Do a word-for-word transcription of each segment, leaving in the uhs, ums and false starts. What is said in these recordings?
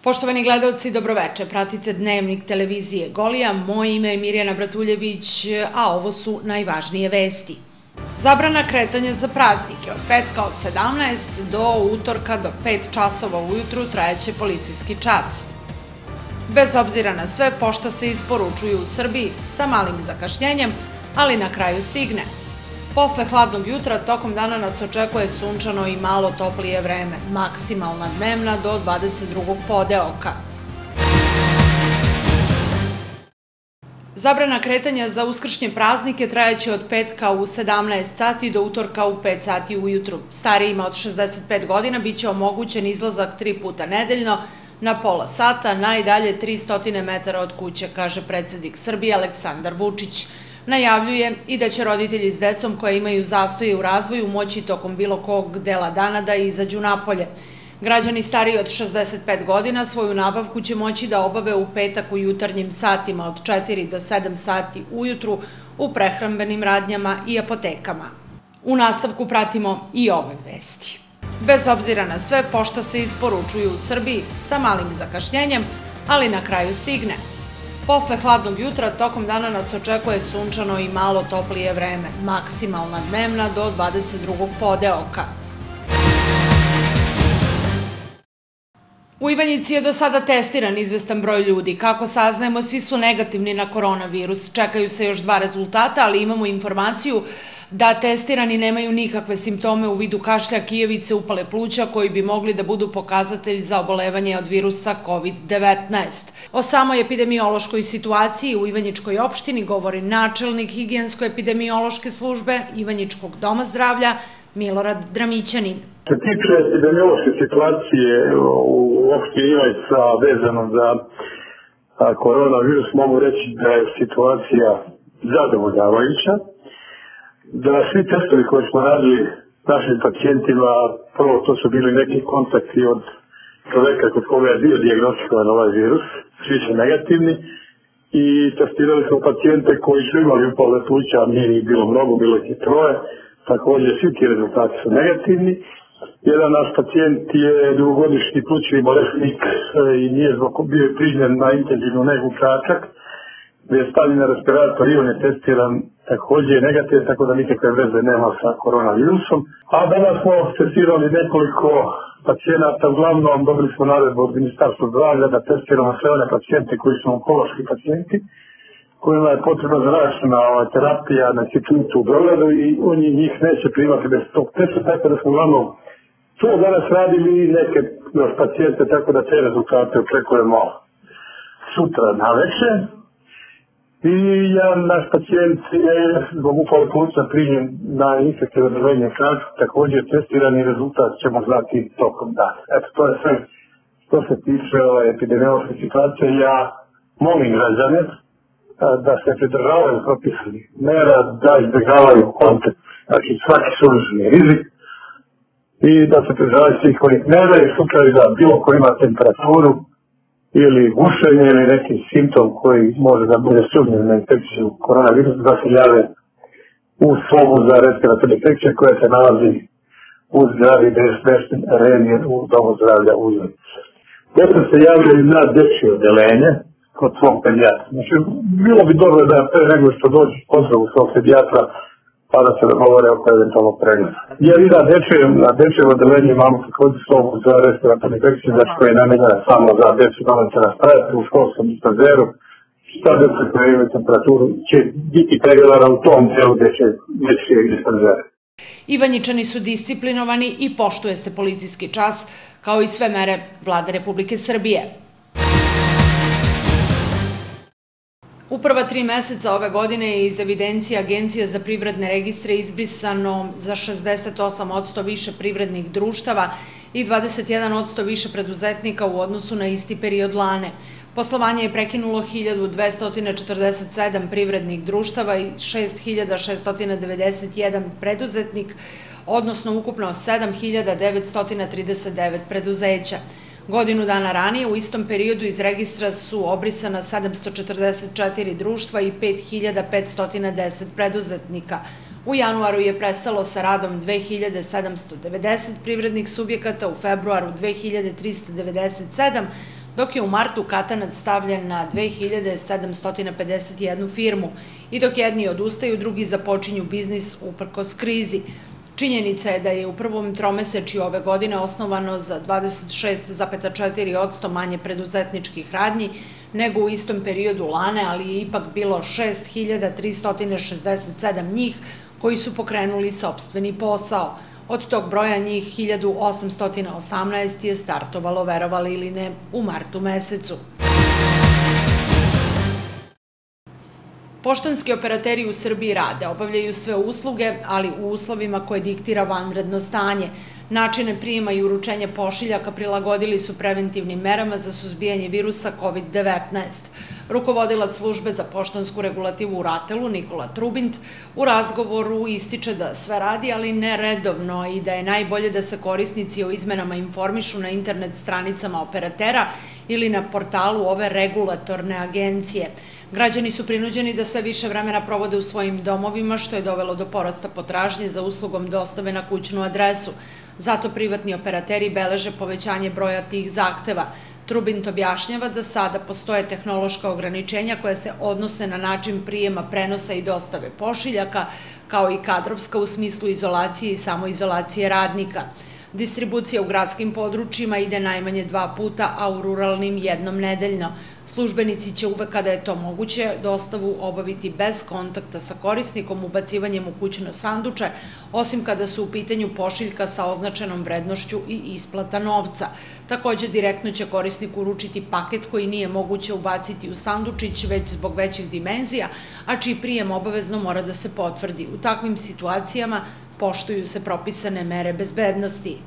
Poštovani gledalci, dobroveče. Pratite Dnevnik televizije Golija. Moje ime je Mirjana Bratuljević, a ovo su najvažnije vesti. Zabrana kretanja za praznike. Od petka od sedamnaest do utorka do pet časova ujutru trajeće policijski čas. Bez obzira na sve, pošta se isporučuje u Srbiji sa malim zakašnjenjem, ali na kraju stigne. Posle hladnog jutra, tokom dana nas očekuje sunčano i malo toplije vreme, maksimalna dnevna do dvadeset drugog podeoka. Zabrana kretanja za uskršnje praznike trajeće od petka u sedamnaest sati do utorka u pet sati ujutru. Starijima od šezdeset pet godina biće omogućen izlazak tri puta nedeljno na pola sata, najdalje tristo metara od kuće, kaže predsednik Srbije Aleksandar Vučić. Najavljuje i da će roditelji s decom koje imaju zastoje u razvoju moći tokom bilo kog dela dana da izađu napolje. Građani stariji od šezdeset pet godina svoju nabavku će moći da obave u petak u jutarnjim satima od četiri do sedam sati ujutru u prehrambenim radnjama i apotekama. U nastavku pratimo i ove vesti. Bez obzira na sve, pošta se isporučuje u Srbiji sa malim zakašnjenjem, ali na kraju stigne. Posle hladnog jutra, tokom dana nas očekuje sunčano i malo toplije vreme, maksimalna dnevna do dvadeset drugog podeoka. U Ivanjici je do sada testiran izvestan broj ljudi. Kako saznajemo, svi su negativni na koronavirus. Čekaju se još dva rezultata, ali imamo informaciju da testirani nemaju nikakve simptome u vidu kašlja, kijevice, upale pluća koji bi mogli da budu pokazatelj za obolevanje od virusa kovid devetnaest. O samoj epidemiološkoj situaciji u Ivanjičkoj opštini govori načelnik higijensko-epidemiološke službe Ivanjičkog doma zdravlja Milorad Dramićanin. Što se tiče epidemiološke situacije u opštini Ivanjica vezano za koronavirus, mogu reći da je situacija zadovoljavajuća, da svi testovi koje smo radili našim pacijentima, prvo to su bili neki kontakti od čoveka kod koga je bio dijagnostikovan ovaj virus, svi su negativni i testirali smo pacijente koji su imali upale pluća, nije ih bilo mnogo, bilo ih i troje, također svi ti rezultati su negativni. Jedan naš pacijent je dugogodišnji plućni bolesnik i nije zbog bio primljen na intenzivnu negu Čačak, gdje je stavljen na respirator i on je testiran, također je negativan, tako da nikakve veze nema sa koronavirusom. A danas smo testirali nekoliko pacijenata, uglavnom dobili smo naredbu od Ministarstva zdravlja da testiramo sve one pacijente koji su onkološki pacijenti, kojima je potrebna zračna terapija na institutu u Beogradu i oni njih neće primati bez tog testa, tako da smo uglavnom to danas radili i neke pacijente, tako da te rezultate očekujemo sutra na večer. I jedan naš pacijent je zbog upale pluća primljen na infektivno održavanje Čačak, također testirani rezultat ćemo znati tokom dana. Eto, to je sve što se tiče epidemiološke situacije. Ja molim građane da se pridržavaju propisanih mera, da izbjegavaju kontakt, znači svaki suženi rizik i da se pridržavaju svih ovih mera i u slučaju da bilo ko ima temperaturu ili gušenje ili neki simptom koji može da bude sumnjiv na infekciju koronavirusa, da se jave u sobu za respiratorne infekcije koja se nalazi u zgradi gde je smešten Renier u domu zdravlja u Ivanjici. Potom se javljaju na dečje odelenje kod svog pedijatra. Znači, bilo bi dobro da pre nego što dođe pozdravu svog pedijatra, pa da se dogovore oko eventualnog pregleda. Jer i na dečjem odelenju imamo također sobu za respiratorne infekcije, znači koja je namenjena samo za decu domaće raspraviti u školskom dispanzeru. Šta deca koja imaju temperaturu će biti pregledana u tom delu dečjeg dispanzera. Ivanjičani su disciplinovani i poštuje se policijski čas, kao i sve mere Vlade Republike Srbije. U prva tri meseca ove godine je iz evidencije Agencije za privredne registre izbrisano za šezdeset osam posto više privrednih društava i dvadeset jedan posto više preduzetnika u odnosu na isti period lane. Poslovanje je prekinulo hiljadu dvesta četrdeset sedam privrednih društava i šest hiljada šeststo devedeset jedan preduzetnik, odnosno ukupno sedam hiljada devetsto trideset devet preduzeća. Godinu dana ranije u istom periodu iz registra su obrisana sedamsto četrdeset četiri društva i pet hiljada petsto deset preduzetnika. U januaru je prestalo sa radom dve hiljade sedamsto devedeset privrednih subjekata, u februaru dve hiljade trista devedeset sedam, dok je u martu katanac stavljen na dve hiljade sedamsto pedeset jednu firmu i dok jedni odustaju, drugi započinju biznis uprkos krizi. Činjenica je da je u prvom tromesečju ove godine osnovano za dvadeset šest zarez četiri posto manje preduzetničkih radnji nego u istom periodu lane, ali je ipak bilo šest hiljada tristo šezdeset sedam njih koji su pokrenuli sopstveni posao. Od tog broja njih hiljadu osamsto osamnaest je startovalo, verovali ili ne, u martu mesecu. Poštanski operateri u Srbiji rade, obavljaju sve usluge, ali u uslovima koje diktira vanredno stanje. Načine prijema i uručenja pošiljaka prilagodili su preventivnim merama za suzbijanje virusa kovid devetnaest. Rukovodilac službe za poštansku regulativu u Ratelu, Nikola Trubint, u razgovoru ističe da sve radi, ali ne redovno, i da je najbolje da se korisnici o izmenama informišu na internet stranicama operatera ili na portalu ove regulatorne agencije. Građani su prinuđeni da sve više vremena provode u svojim domovima, što je dovelo do porasta potražnje za uslugom dostave na kućnu adresu. Zato privatni operateri beleže povećanje broja tih zahteva. Trubint objašnjava da sada postoje tehnološka ograničenja koja se odnose na način prijema, prenosa i dostave pošiljaka, kao i kadrovska u smislu izolacije i samoizolacije radnika. Distribucija u gradskim područjima ide najmanje dva puta, a u ruralnim jednom nedeljno. Službenici će uvek kada je to moguće dostavu obaviti bez kontakta sa korisnikom ubacivanjem u kućno sanduče, osim kada su u pitanju pošiljka sa označenom vrednošću i isplata novca. Takođe, direktno će korisnik uručiti paket koji nije moguće ubaciti u sandučić već zbog većih dimenzija, a čiji prijem obavezno mora da se potvrdi. U takvim situacijama poštuju se propisane mere bezbednosti.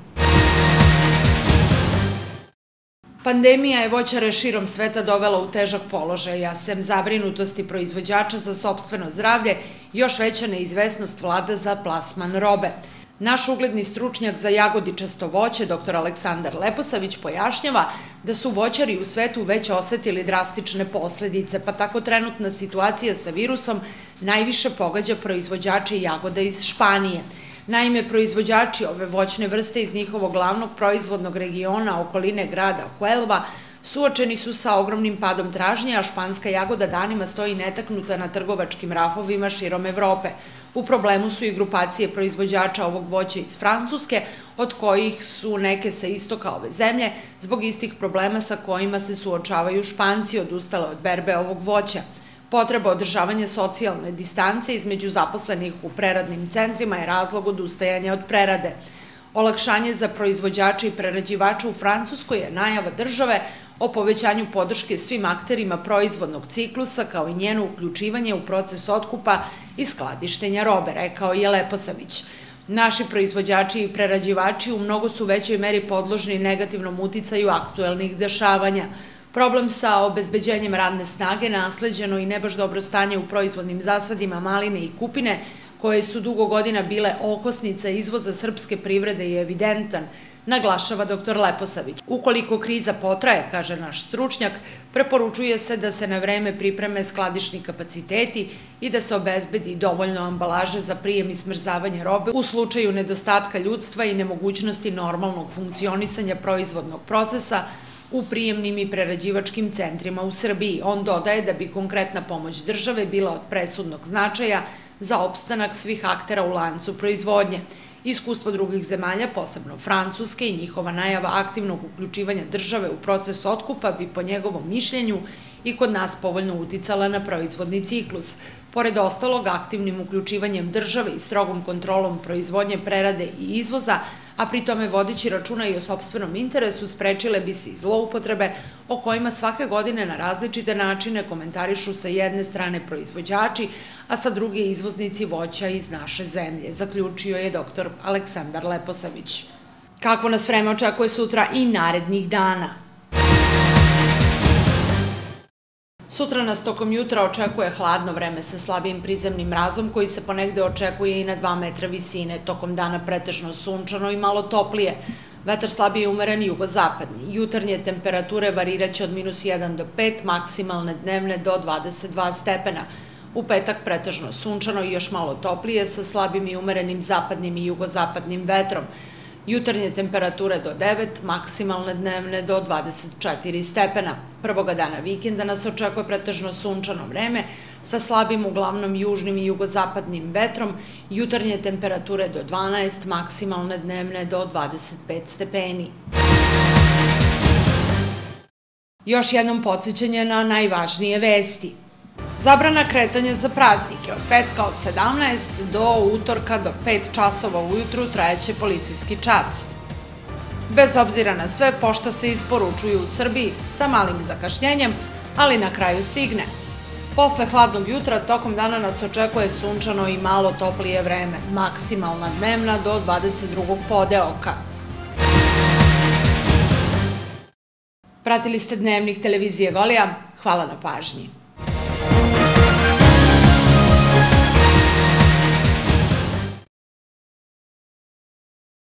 Pandemija je voćare širom sveta dovela u težak položaj, a sem zabrinutosti proizvođača za sopstveno zdravlje, još veća neizvesnost vlada za plasman robe. Naš ugledni stručnjak za jagodičasto voće, doktor Aleksandar Leposavić, pojašnjava da su voćari u svetu već osetili drastične posledice, pa tako trenutna situacija sa virusom najviše pogađa proizvođače jagoda iz Španije. Naime, proizvođači ove voćne vrste iz njihovog glavnog proizvodnog regiona okoline grada Huelva suočeni su sa ogromnim padom tražnje, a španska jagoda danima stoji netaknuta na trgovačkim rafovima širom Evrope. U problemu su i grupacije proizvođača ovog voća iz Francuske, od kojih su neke sa istoka ove zemlje, zbog istih problema sa kojima se suočavaju Španci, odustale od berbe ovog voća. Potreba održavanja socijalne distance između zaposlenih u preradnim centrima je razlog odustajanja od prerade. Olakšanje za proizvođače i prerađivače u Francuskoj je najava države o povećanju podrške svim akterima proizvodnog ciklusa, kao i njeno uključivanje u proces otkupa i skladištenja robe, rekao je Leposavić. Naši proizvođači i prerađivači u mnogo su većoj meri podložni negativnom uticaju aktuelnih dešavanja. Problem sa obezbeđenjem radne snage, nasleđeno i ne baš dobro stanje u proizvodnim zasadima maline i kupine, koje su dugo godina bile okosnica izvoza srpske privrede, je evidentan, naglašava doktor Leposavić. Ukoliko kriza potraje, kaže naš stručnjak, preporučuje se da se na vreme pripreme skladišni kapaciteti i da se obezbedi dovoljno ambalaže za prijem i smrzavanje robe u slučaju nedostatka ljudstva i nemogućnosti normalnog funkcionisanja proizvodnog procesa u prijemnim i prerađivačkim centrima u Srbiji. On dodaje da bi konkretna pomoć države bila od presudnog značaja za opstanak svih aktera u lancu proizvodnje. Iskustvo drugih zemalja, posebno Francuske, i njihova najava aktivnog uključivanja države u proces otkupa bi po njegovom mišljenju i kod nas povoljno uticala na proizvodni ciklus. Pored ostalog, aktivnim uključivanjem države i strogom kontrolom proizvodnje, prerade i izvoza, a pri tome vodeći računa i o sopstvenom interesu, sprečile bi se i zloupotrebe o kojima svake godine na različite načine komentarišu sa jedne strane proizvođači, a sa druge izvoznici voća iz naše zemlje, zaključio je doktor Aleksandar Leposavić. Kako nas vreme očekuje sutra i narednih dana? Sutra nas tokom jutra očekuje hladno vreme sa slabijim prizemnim mrazom koji se ponegde očekuje i na dva metra visine. Tokom dana pretežno sunčano i malo toplije. Vetar slabije umeren jugozapadni. Jutarnje temperature variraće od minus jedan do pet, maksimalne dnevne do dvadeset dva stepena. U petak pretežno sunčano i još malo toplije sa slabim i umerenim zapadnim i jugozapadnim vetrom. Jutarnje temperature do devet, maksimalne dnevne do dvadeset četiri stepena. Prvoga dana vikenda nas očekuje pretežno sunčano vreme sa slabim uglavnom južnim i jugozapadnim vetrom, jutarnje temperature do dvanaest, maksimalne dnevne do dvadeset pet stepeni. Još jednom podsjećanje na najvažnije vesti. Zabrana kretanja za praznike od petka od sedamnaest do utorka do pet časova ujutru trajeće policijski čas. Bez obzira na sve, pošta se isporučuje u Srbiji sa malim zakašnjenjem, ali na kraju stigne. Posle hladnog jutra tokom dana nas očekuje sunčano i malo toplije vreme, maksimalna dnevna do dvadeset drugog podeoka. Pratili ste Dnevnik televizije Golija, hvala na pažnji.